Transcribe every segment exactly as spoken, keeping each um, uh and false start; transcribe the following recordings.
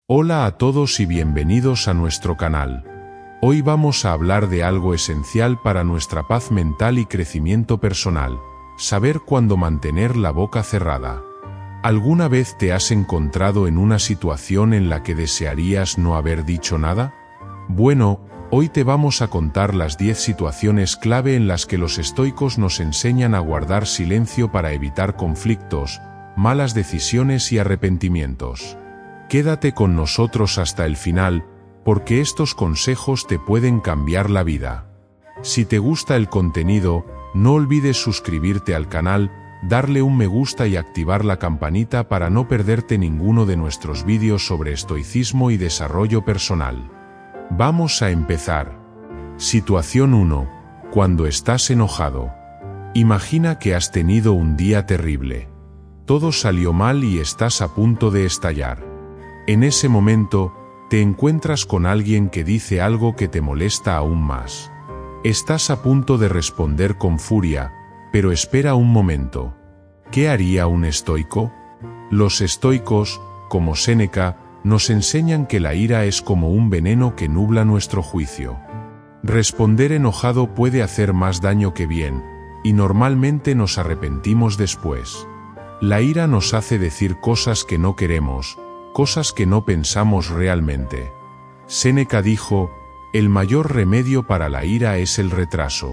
Hola a todos y bienvenidos a nuestro canal. Hoy vamos a hablar de algo esencial para nuestra paz mental y crecimiento personal: saber cuándo mantener la boca cerrada. ¿Alguna vez te has encontrado en una situación en la que desearías no haber dicho nada? Bueno, hoy te vamos a contar las diez situaciones clave en las que los estoicos nos enseñan a guardar silencio para evitar conflictos, malas decisiones y arrepentimientos. Quédate con nosotros hasta el final, porque estos consejos te pueden cambiar la vida. Si te gusta el contenido, no olvides suscribirte al canal, darle un me gusta y activar la campanita para no perderte ninguno de nuestros vídeos sobre estoicismo y desarrollo personal. Vamos a empezar. Situación uno. Cuando estás enojado. Imagina que has tenido un día terrible. Todo salió mal y estás a punto de estallar. En ese momento, te encuentras con alguien que dice algo que te molesta aún más. Estás a punto de responder con furia, pero espera un momento. ¿Qué haría un estoico? Los estoicos, como Séneca, nos enseñan que la ira es como un veneno que nubla nuestro juicio. Responder enojado puede hacer más daño que bien, y normalmente nos arrepentimos después. La ira nos hace decir cosas que no queremos, cosas que no pensamos realmente. Séneca dijo: el mayor remedio para la ira es el retraso.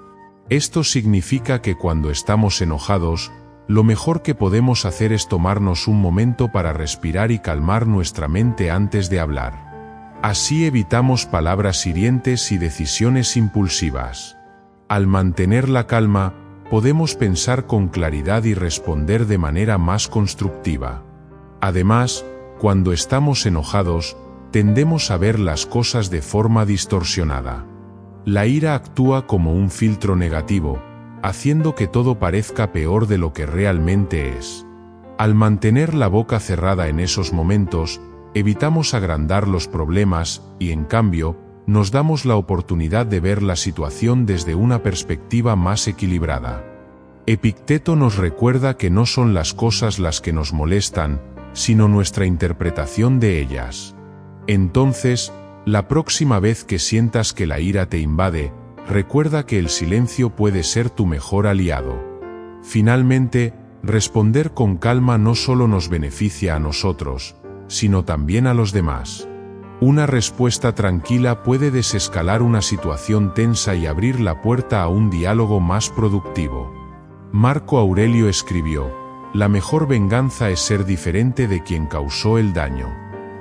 Esto significa que cuando estamos enojados, lo mejor que podemos hacer es tomarnos un momento para respirar y calmar nuestra mente antes de hablar. Así evitamos palabras hirientes y decisiones impulsivas. Al mantener la calma, podemos pensar con claridad y responder de manera más constructiva. Además, cuando estamos enojados, tendemos a ver las cosas de forma distorsionada. La ira actúa como un filtro negativo, haciendo que todo parezca peor de lo que realmente es. Al mantener la boca cerrada en esos momentos, evitamos agrandar los problemas y, en cambio, nos damos la oportunidad de ver la situación desde una perspectiva más equilibrada. Epicteto nos recuerda que no son las cosas las que nos molestan, sino nuestra interpretación de ellas. Entonces, la próxima vez que sientas que la ira te invade, recuerda que el silencio puede ser tu mejor aliado. Finalmente, responder con calma no solo nos beneficia a nosotros, sino también a los demás. Una respuesta tranquila puede desescalar una situación tensa y abrir la puerta a un diálogo más productivo. Marco Aurelio escribió: la mejor venganza es ser diferente de quien causó el daño.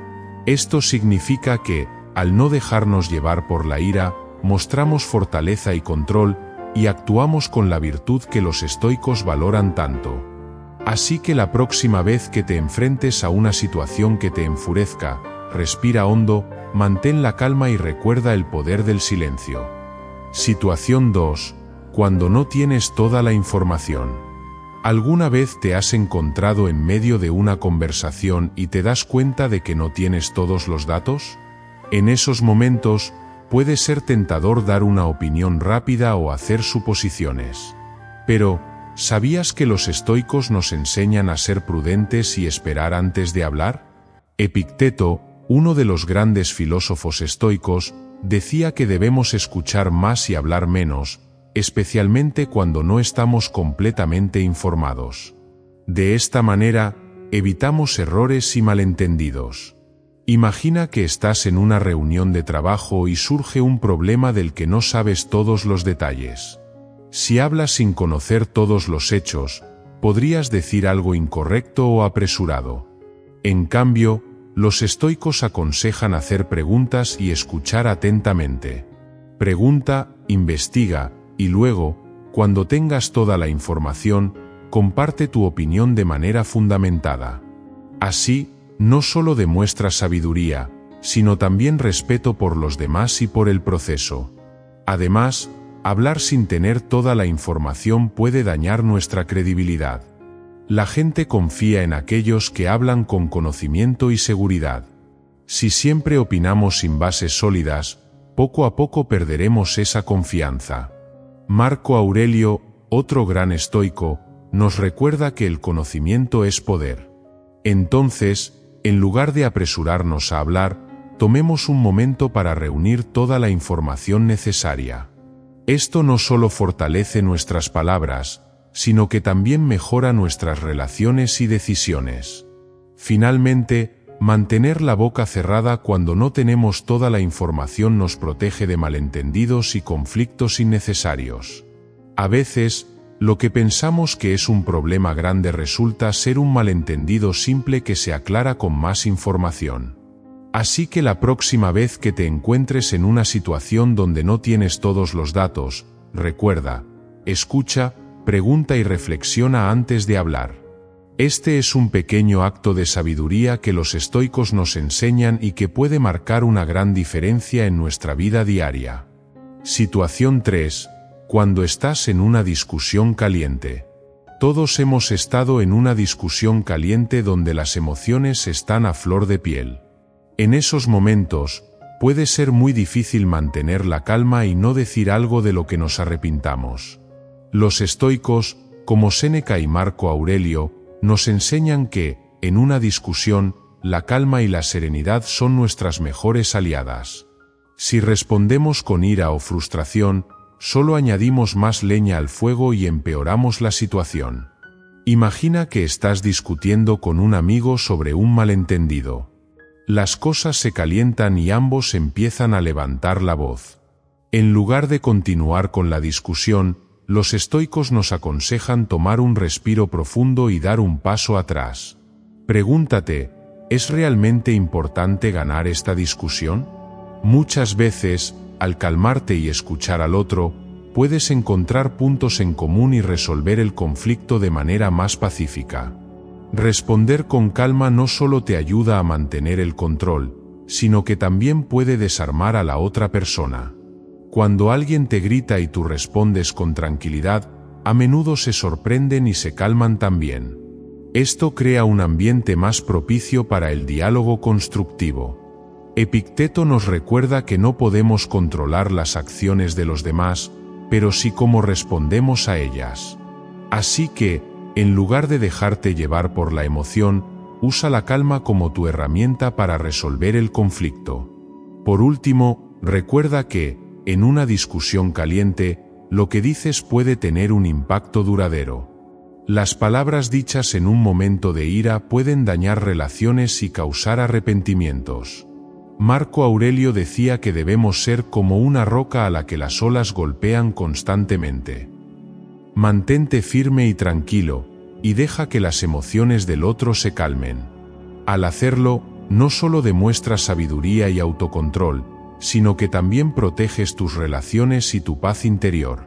Esto significa que, al no dejarnos llevar por la ira, mostramos fortaleza y control, y actuamos con la virtud que los estoicos valoran tanto. Así que la próxima vez que te enfrentes a una situación que te enfurezca, respira hondo, mantén la calma y recuerda el poder del silencio. Situación dos. Cuando no tienes toda la información. ¿Alguna vez te has encontrado en medio de una conversación y te das cuenta de que no tienes todos los datos? En esos momentos, puede ser tentador dar una opinión rápida o hacer suposiciones. Pero, ¿sabías que los estoicos nos enseñan a ser prudentes y esperar antes de hablar? Epicteto, uno de los grandes filósofos estoicos, decía que debemos escuchar más y hablar menos, especialmente cuando no estamos completamente informados. De esta manera, evitamos errores y malentendidos. Imagina que estás en una reunión de trabajo y surge un problema del que no sabes todos los detalles. Si hablas sin conocer todos los hechos, podrías decir algo incorrecto o apresurado. En cambio, los estoicos aconsejan hacer preguntas y escuchar atentamente. Pregunta, investiga, y luego, cuando tengas toda la información, comparte tu opinión de manera fundamentada. Así, no solo demuestras sabiduría, sino también respeto por los demás y por el proceso. Además, hablar sin tener toda la información puede dañar nuestra credibilidad. La gente confía en aquellos que hablan con conocimiento y seguridad. Si siempre opinamos sin bases sólidas, poco a poco perderemos esa confianza. Marco Aurelio, otro gran estoico, nos recuerda que el conocimiento es poder. Entonces, En lugar de apresurarnos a hablar, tomemos un momento para reunir toda la información necesaria. Esto no solo fortalece nuestras palabras, sino que también mejora nuestras relaciones y decisiones. Finalmente, mantener la boca cerrada cuando no tenemos toda la información nos protege de malentendidos y conflictos innecesarios. A veces, lo que pensamos que es un problema grande resulta ser un malentendido simple que se aclara con más información. Así que la próxima vez que te encuentres en una situación donde no tienes todos los datos, recuerda, escucha, pregunta y reflexiona antes de hablar. Este es un pequeño acto de sabiduría que los estoicos nos enseñan y que puede marcar una gran diferencia en nuestra vida diaria. Situación tres. Cuando estás en una discusión caliente. Todos hemos estado en una discusión caliente donde las emociones están a flor de piel. En esos momentos, puede ser muy difícil mantener la calma y no decir algo de lo que nos arrepintamos. Los estoicos, como Séneca y Marco Aurelio, nos enseñan que, en una discusión, la calma y la serenidad son nuestras mejores aliadas. Si respondemos con ira o frustración, solo añadimos más leña al fuego y empeoramos la situación. Imagina que estás discutiendo con un amigo sobre un malentendido. Las cosas se calientan y ambos empiezan a levantar la voz. En lugar de continuar con la discusión, los estoicos nos aconsejan tomar un respiro profundo y dar un paso atrás. Pregúntate, ¿es realmente importante ganar esta discusión? Muchas veces, al calmarte y escuchar al otro, puedes encontrar puntos en común y resolver el conflicto de manera más pacífica. Responder con calma no solo te ayuda a mantener el control, sino que también puede desarmar a la otra persona. Cuando alguien te grita y tú respondes con tranquilidad, a menudo se sorprenden y se calman también. Esto crea un ambiente más propicio para el diálogo constructivo. Epicteto nos recuerda que no podemos controlar las acciones de los demás, pero sí cómo respondemos a ellas. Así que, en lugar de dejarte llevar por la emoción, usa la calma como tu herramienta para resolver el conflicto. Por último, recuerda que, en una discusión caliente, lo que dices puede tener un impacto duradero. Las palabras dichas en un momento de ira pueden dañar relaciones y causar arrepentimientos. Marco Aurelio decía que debemos ser como una roca a la que las olas golpean constantemente. Mantente firme y tranquilo, y deja que las emociones del otro se calmen. Al hacerlo, no solo demuestras sabiduría y autocontrol, sino que también proteges tus relaciones y tu paz interior.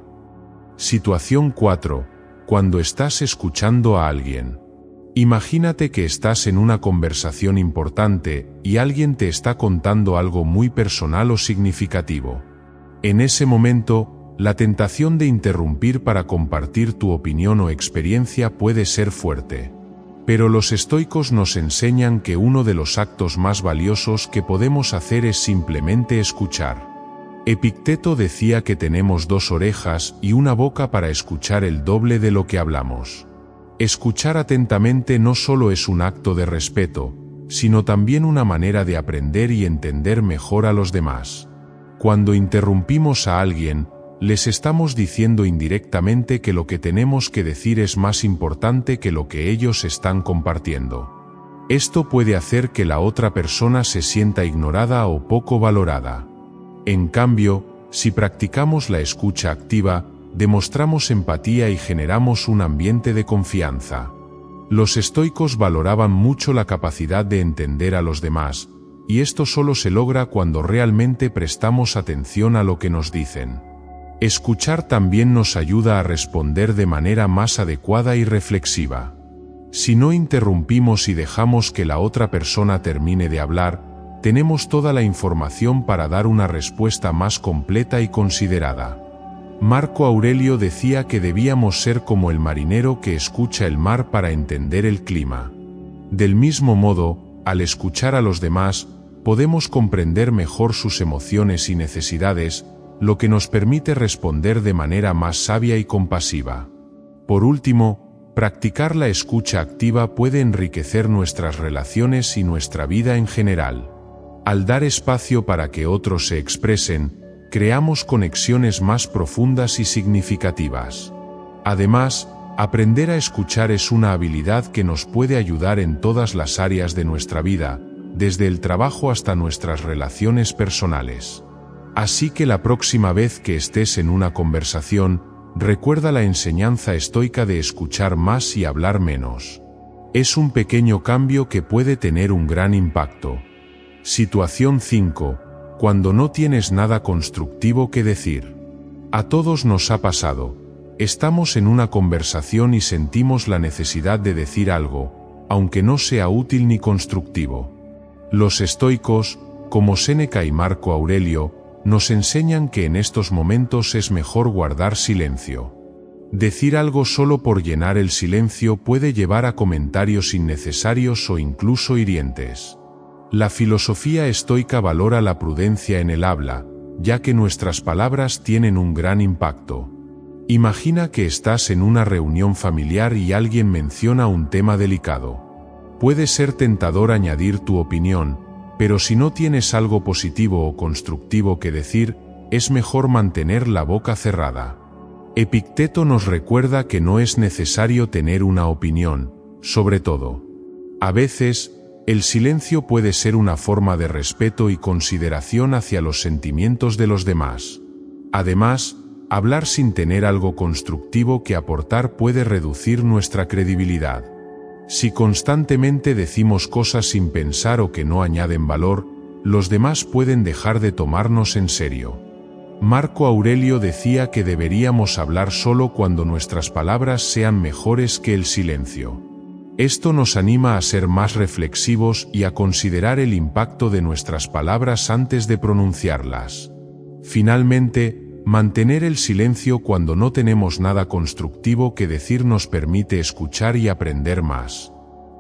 Situación cuatro. Cuando estás escuchando a alguien. Imagínate que estás en una conversación importante y alguien te está contando algo muy personal o significativo. En ese momento, la tentación de interrumpir para compartir tu opinión o experiencia puede ser fuerte. Pero los estoicos nos enseñan que uno de los actos más valiosos que podemos hacer es simplemente escuchar. Epicteto decía que tenemos dos orejas y una boca para escuchar el doble de lo que hablamos. Escuchar atentamente no solo es un acto de respeto, sino también una manera de aprender y entender mejor a los demás. Cuando interrumpimos a alguien, les estamos diciendo indirectamente que lo que tenemos que decir es más importante que lo que ellos están compartiendo. Esto puede hacer que la otra persona se sienta ignorada o poco valorada. En cambio, si practicamos la escucha activa, demostramos empatía y generamos un ambiente de confianza. Los estoicos valoraban mucho la capacidad de entender a los demás, y esto solo se logra cuando realmente prestamos atención a lo que nos dicen. Escuchar también nos ayuda a responder de manera más adecuada y reflexiva. Si no interrumpimos y dejamos que la otra persona termine de hablar, tenemos toda la información para dar una respuesta más completa y considerada. Marco Aurelio decía que debíamos ser como el marinero que escucha el mar para entender el clima. Del mismo modo, al escuchar a los demás, podemos comprender mejor sus emociones y necesidades, lo que nos permite responder de manera más sabia y compasiva. Por último, Practicar la escucha activa puede enriquecer nuestras relaciones y nuestra vida en general. Al dar espacio para que otros se expresen, creamos conexiones más profundas y significativas. Además, aprender a escuchar es una habilidad que nos puede ayudar en todas las áreas de nuestra vida, desde el trabajo hasta nuestras relaciones personales. Así que la próxima vez que estés en una conversación, recuerda la enseñanza estoica de escuchar más y hablar menos. Es un pequeño cambio que puede tener un gran impacto. Situación cinco. Cuando no tienes nada constructivo que decir. A todos nos ha pasado. Estamos en una conversación y sentimos la necesidad de decir algo, aunque no sea útil ni constructivo. Los estoicos, como Séneca y Marco Aurelio, nos enseñan que en estos momentos es mejor guardar silencio. Decir algo solo por llenar el silencio puede llevar a comentarios innecesarios o incluso hirientes. La filosofía estoica valora la prudencia en el habla, ya que nuestras palabras tienen un gran impacto. Imagina que estás en una reunión familiar y alguien menciona un tema delicado. Puede ser tentador añadir tu opinión, pero si no tienes algo positivo o constructivo que decir, es mejor mantener la boca cerrada. Epicteto nos recuerda que no es necesario tener una opinión, sobre todo. A veces, el silencio puede ser una forma de respeto y consideración hacia los sentimientos de los demás. Además, hablar sin tener algo constructivo que aportar puede reducir nuestra credibilidad. Si constantemente decimos cosas sin pensar o que no añaden valor, los demás pueden dejar de tomarnos en serio. Marco Aurelio decía que deberíamos hablar solo cuando nuestras palabras sean mejores que el silencio. Esto nos anima a ser más reflexivos y a considerar el impacto de nuestras palabras antes de pronunciarlas. Finalmente, mantener el silencio cuando no tenemos nada constructivo que decir nos permite escuchar y aprender más.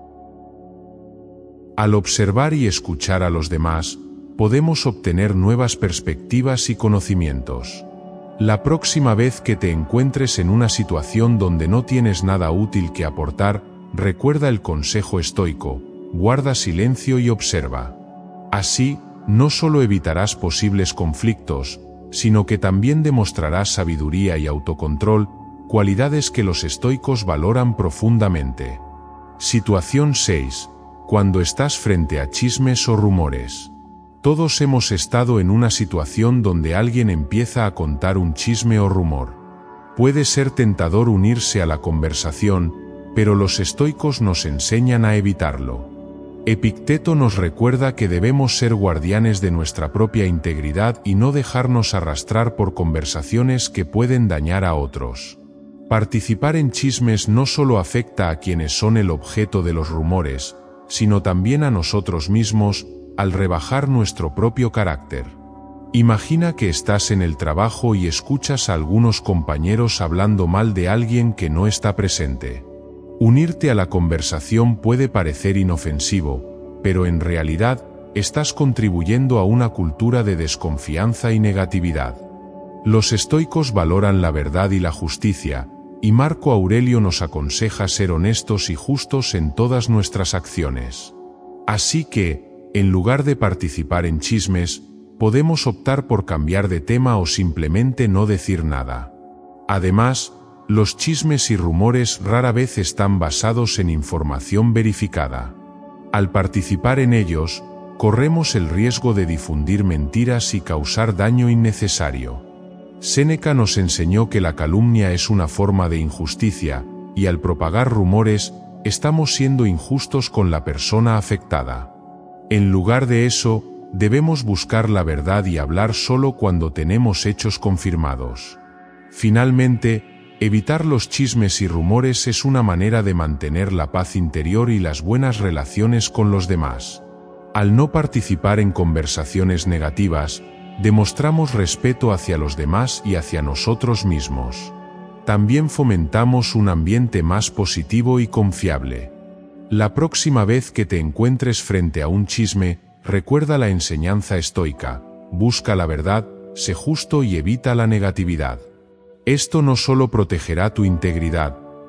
Al observar y escuchar a los demás, podemos obtener nuevas perspectivas y conocimientos. La próxima vez que te encuentres en una situación donde no tienes nada útil que aportar, recuerda el consejo estoico: guarda silencio y observa. Así, no solo evitarás posibles conflictos, sino que también demostrarás sabiduría y autocontrol, cualidades que los estoicos valoran profundamente. Situación seis. Cuando estás frente a chismes o rumores. Todos hemos estado en una situación donde alguien empieza a contar un chisme o rumor. Puede ser tentador unirse a la conversación, pero los estoicos nos enseñan a evitarlo. Epicteto nos recuerda que debemos ser guardianes de nuestra propia integridad y no dejarnos arrastrar por conversaciones que pueden dañar a otros. Participar en chismes no solo afecta a quienes son el objeto de los rumores, sino también a nosotros mismos, al rebajar nuestro propio carácter. Imagina que estás en el trabajo y escuchas a algunos compañeros hablando mal de alguien que no está presente. Unirte a la conversación puede parecer inofensivo, pero en realidad, estás contribuyendo a una cultura de desconfianza y negatividad. Los estoicos valoran la verdad y la justicia, y Marco Aurelio nos aconseja ser honestos y justos en todas nuestras acciones. Así que, en lugar de participar en chismes, podemos optar por cambiar de tema o simplemente no decir nada. Además, los chismes y rumores rara vez están basados en información verificada. Al participar en ellos, corremos el riesgo de difundir mentiras y causar daño innecesario. Séneca nos enseñó que la calumnia es una forma de injusticia, y al propagar rumores, estamos siendo injustos con la persona afectada. En lugar de eso, debemos buscar la verdad y hablar solo cuando tenemos hechos confirmados. Finalmente, evitar los chismes y rumores es una manera de mantener la paz interior y las buenas relaciones con los demás. Al no participar en conversaciones negativas, demostramos respeto hacia los demás y hacia nosotros mismos. También fomentamos un ambiente más positivo y confiable. La próxima vez que te encuentres frente a un chisme, recuerda la enseñanza estoica: busca la verdad, sé justo y evita la negatividad. Esto no solo protegerá tu integridad,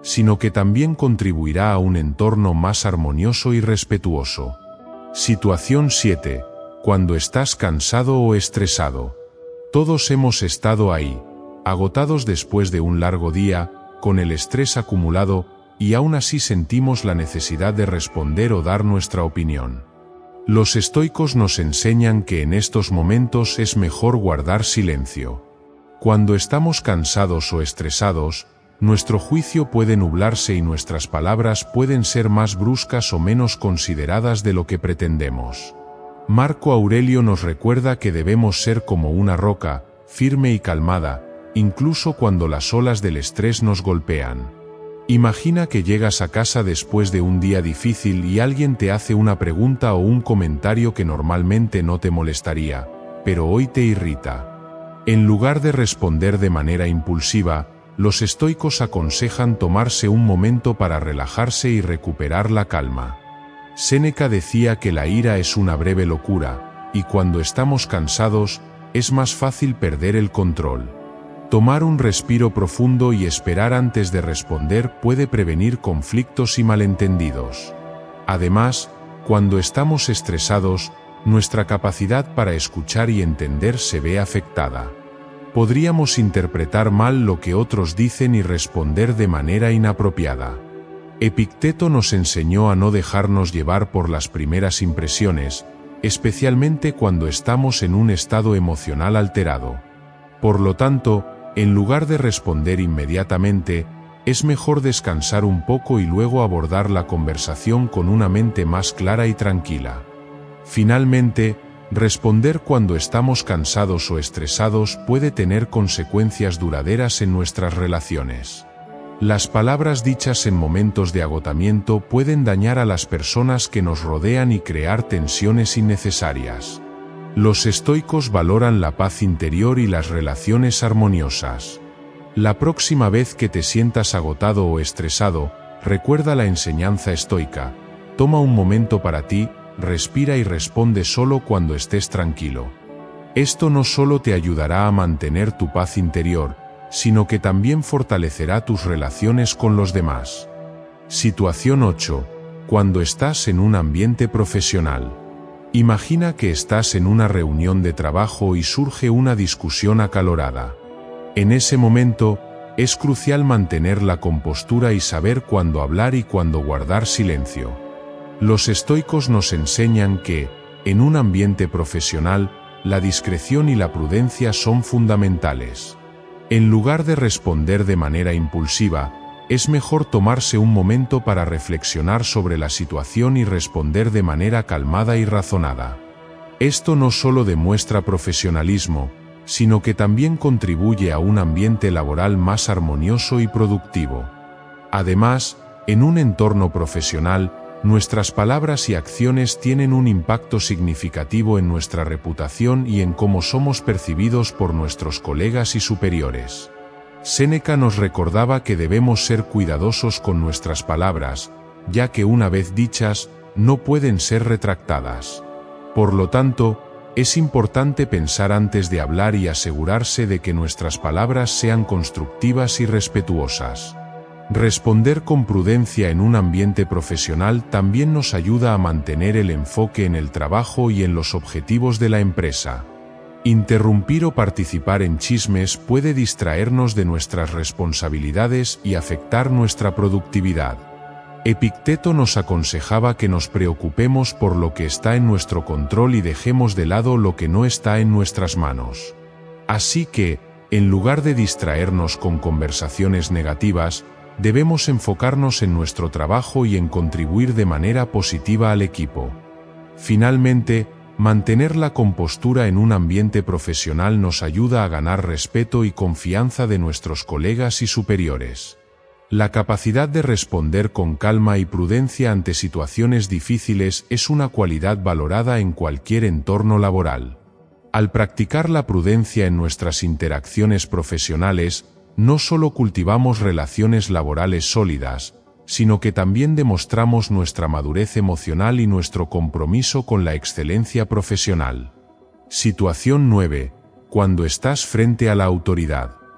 sino que también contribuirá a un entorno más armonioso y respetuoso. Situación siete. Cuando estás cansado o estresado. Todos hemos estado ahí, agotados después de un largo día, con el estrés acumulado, y aún así sentimos la necesidad de responder o dar nuestra opinión. Los estoicos nos enseñan que en estos momentos es mejor guardar silencio. Cuando estamos cansados o estresados, nuestro juicio puede nublarse y nuestras palabras pueden ser más bruscas o menos consideradas de lo que pretendemos. Marco Aurelio nos recuerda que debemos ser como una roca, firme y calmada, incluso cuando las olas del estrés nos golpean. Imagina que llegas a casa después de un día difícil y alguien te hace una pregunta o un comentario que normalmente no te molestaría, pero hoy te irrita. En lugar de responder de manera impulsiva, los estoicos aconsejan tomarse un momento para relajarse y recuperar la calma. Séneca decía que la ira es una breve locura, y cuando estamos cansados, es más fácil perder el control. Tomar un respiro profundo y esperar antes de responder puede prevenir conflictos y malentendidos. Además, cuando estamos estresados, nuestra capacidad para escuchar y entender se ve afectada. Podríamos interpretar mal lo que otros dicen y responder de manera inapropiada. Epicteto nos enseñó a no dejarnos llevar por las primeras impresiones, especialmente cuando estamos en un estado emocional alterado. Por lo tanto, en lugar de responder inmediatamente, es mejor descansar un poco y luego abordar la conversación con una mente más clara y tranquila. Finalmente, responder cuando estamos cansados o estresados puede tener consecuencias duraderas en nuestras relaciones. Las palabras dichas en momentos de agotamiento pueden dañar a las personas que nos rodean y crear tensiones innecesarias. Los estoicos valoran la paz interior y las relaciones armoniosas. La próxima vez que te sientas agotado o estresado, recuerda la enseñanza estoica. Toma un momento para ti, respira y responde solo cuando estés tranquilo. Esto no solo te ayudará a mantener tu paz interior, sino que también fortalecerá tus relaciones con los demás. Situación ocho. Cuando estás en un ambiente profesional. Imagina que estás en una reunión de trabajo y surge una discusión acalorada. En ese momento, es crucial mantener la compostura y saber cuándo hablar y cuándo guardar silencio. Los estoicos nos enseñan que, en un ambiente profesional, la discreción y la prudencia son fundamentales. En lugar de responder de manera impulsiva, es mejor tomarse un momento para reflexionar sobre la situación y responder de manera calmada y razonada. Esto no solo demuestra profesionalismo, sino que también contribuye a un ambiente laboral más armonioso y productivo. Además, en un entorno profesional, nuestras palabras y acciones tienen un impacto significativo en nuestra reputación y en cómo somos percibidos por nuestros colegas y superiores. Séneca nos recordaba que debemos ser cuidadosos con nuestras palabras, ya que una vez dichas, no pueden ser retractadas. Por lo tanto, es importante pensar antes de hablar y asegurarse de que nuestras palabras sean constructivas y respetuosas. Responder con prudencia en un ambiente profesional también nos ayuda a mantener el enfoque en el trabajo y en los objetivos de la empresa. Interrumpir o participar en chismes puede distraernos de nuestras responsabilidades y afectar nuestra productividad. Epicteto nos aconsejaba que nos preocupemos por lo que está en nuestro control y dejemos de lado lo que no está en nuestras manos. Así que, en lugar de distraernos con conversaciones negativas, debemos enfocarnos en nuestro trabajo y en contribuir de manera positiva al equipo. Finalmente, mantener la compostura en un ambiente profesional nos ayuda a ganar respeto y confianza de nuestros colegas y superiores. La capacidad de responder con calma y prudencia ante situaciones difíciles es una cualidad valorada en cualquier entorno laboral. Al practicar la prudencia en nuestras interacciones profesionales, no solo cultivamos relaciones laborales sólidas, sino que también demostramos nuestra madurez emocional y nuestro compromiso con la excelencia profesional. Situación nueve. Cuando estás frente a la autoridad.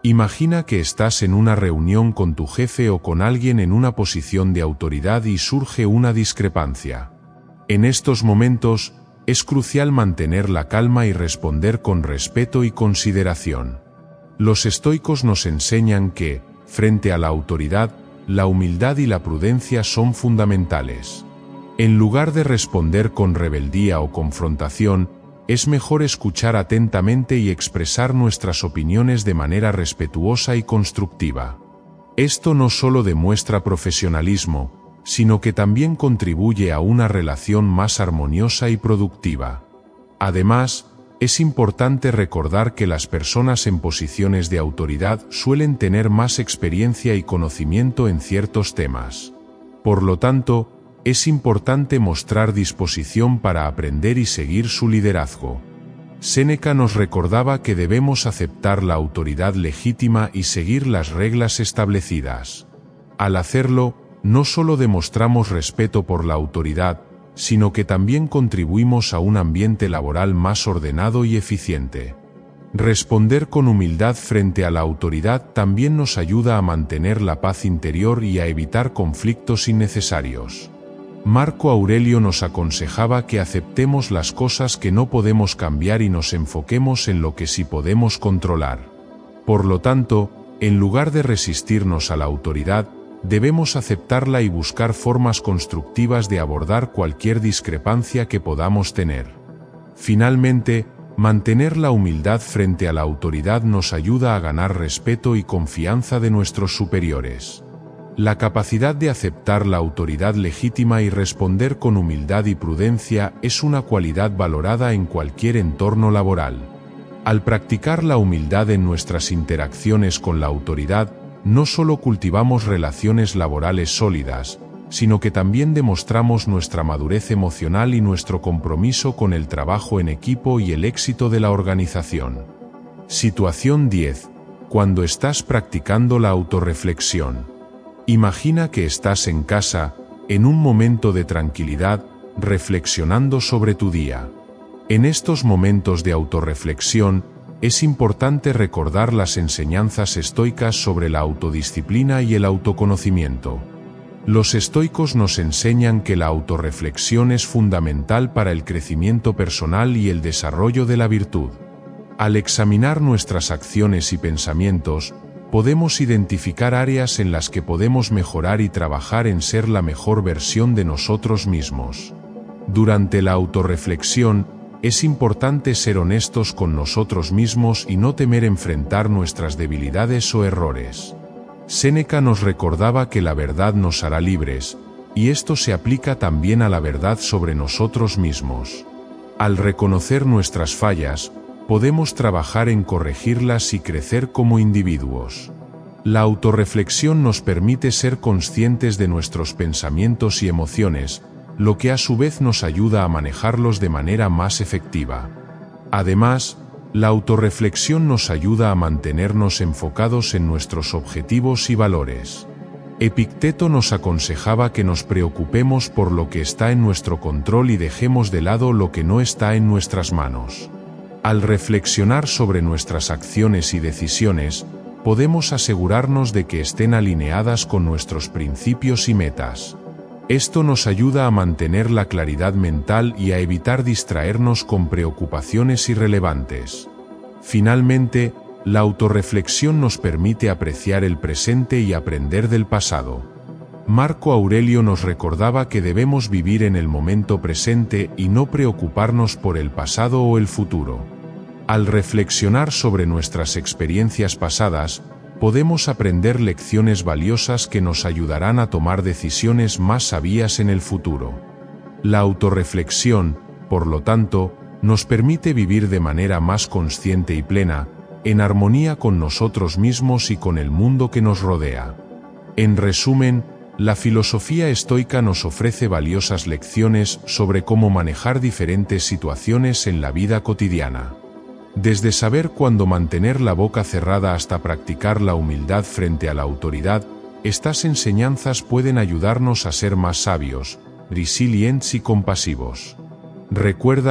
Imagina que estás en una reunión con tu jefe o con alguien en una posición de autoridad y surge una discrepancia. En estos momentos, es crucial mantener la calma y responder con respeto y consideración. Los estoicos nos enseñan que, frente a la autoridad, la humildad y la prudencia son fundamentales. En lugar de responder con rebeldía o confrontación, es mejor escuchar atentamente y expresar nuestras opiniones de manera respetuosa y constructiva. Esto no solo demuestra profesionalismo, sino que también contribuye a una relación más armoniosa y productiva. Además, es importante recordar que las personas en posiciones de autoridad suelen tener más experiencia y conocimiento en ciertos temas. Por lo tanto, es importante mostrar disposición para aprender y seguir su liderazgo. Séneca nos recordaba que debemos aceptar la autoridad legítima y seguir las reglas establecidas. Al hacerlo, no solo demostramos respeto por la autoridad, sino que también contribuimos a un ambiente laboral más ordenado y eficiente. Responder con humildad frente a la autoridad también nos ayuda a mantener la paz interior y a evitar conflictos innecesarios. Marco Aurelio nos aconsejaba que aceptemos las cosas que no podemos cambiar y nos enfoquemos en lo que sí podemos controlar. Por lo tanto, en lugar de resistirnos a la autoridad, debemos aceptarla y buscar formas constructivas de abordar cualquier discrepancia que podamos tener. Finalmente, mantener la humildad frente a la autoridad nos ayuda a ganar respeto y confianza de nuestros superiores. La capacidad de aceptar la autoridad legítima y responder con humildad y prudencia es una cualidad valorada en cualquier entorno laboral. Al practicar la humildad en nuestras interacciones con la autoridad, no solo cultivamos relaciones laborales sólidas, sino que también demostramos nuestra madurez emocional y nuestro compromiso con el trabajo en equipo y el éxito de la organización. Situación diez. Cuando estás practicando la autorreflexión. Imagina que estás en casa, en un momento de tranquilidad, reflexionando sobre tu día. En estos momentos de autorreflexión, es importante recordar las enseñanzas estoicas sobre la autodisciplina y el autoconocimiento. Los estoicos nos enseñan que la autorreflexión es fundamental para el crecimiento personal y el desarrollo de la virtud. Al examinar nuestras acciones y pensamientos, podemos identificar áreas en las que podemos mejorar y trabajar en ser la mejor versión de nosotros mismos. Durante la autorreflexión, es importante ser honestos con nosotros mismos y no temer enfrentar nuestras debilidades o errores. Séneca nos recordaba que la verdad nos hará libres, y esto se aplica también a la verdad sobre nosotros mismos. Al reconocer nuestras fallas, podemos trabajar en corregirlas y crecer como individuos. La autorreflexión nos permite ser conscientes de nuestros pensamientos y emociones, lo que a su vez nos ayuda a manejarlos de manera más efectiva. Además, la autorreflexión nos ayuda a mantenernos enfocados en nuestros objetivos y valores. Epicteto nos aconsejaba que nos preocupemos por lo que está en nuestro control y dejemos de lado lo que no está en nuestras manos. Al reflexionar sobre nuestras acciones y decisiones, podemos asegurarnos de que estén alineadas con nuestros principios y metas. Esto nos ayuda a mantener la claridad mental y a evitar distraernos con preocupaciones irrelevantes. Finalmente, la autorreflexión nos permite apreciar el presente y aprender del pasado. Marco Aurelio nos recordaba que debemos vivir en el momento presente y no preocuparnos por el pasado o el futuro. Al reflexionar sobre nuestras experiencias pasadas, podemos aprender lecciones valiosas que nos ayudarán a tomar decisiones más sabias en el futuro. La autorreflexión, por lo tanto, nos permite vivir de manera más consciente y plena, en armonía con nosotros mismos y con el mundo que nos rodea. En resumen, la filosofía estoica nos ofrece valiosas lecciones sobre cómo manejar diferentes situaciones en la vida cotidiana. Desde saber cuándo mantener la boca cerrada hasta practicar la humildad frente a la autoridad, estas enseñanzas pueden ayudarnos a ser más sabios, resilientes y compasivos. Recuerda,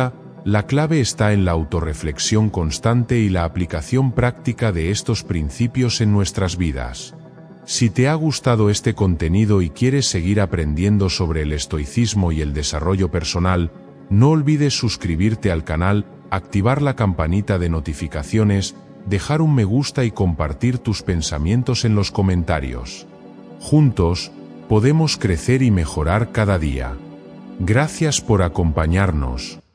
La clave está en la autorreflexión constante y la aplicación práctica de estos principios en nuestras vidas. Si te ha gustado este contenido y quieres seguir aprendiendo sobre el estoicismo y el desarrollo personal, no olvides suscribirte al canal, activar la campanita de notificaciones, dejar un me gusta y compartir tus pensamientos en los comentarios. Juntos, podemos crecer y mejorar cada día. Gracias por acompañarnos.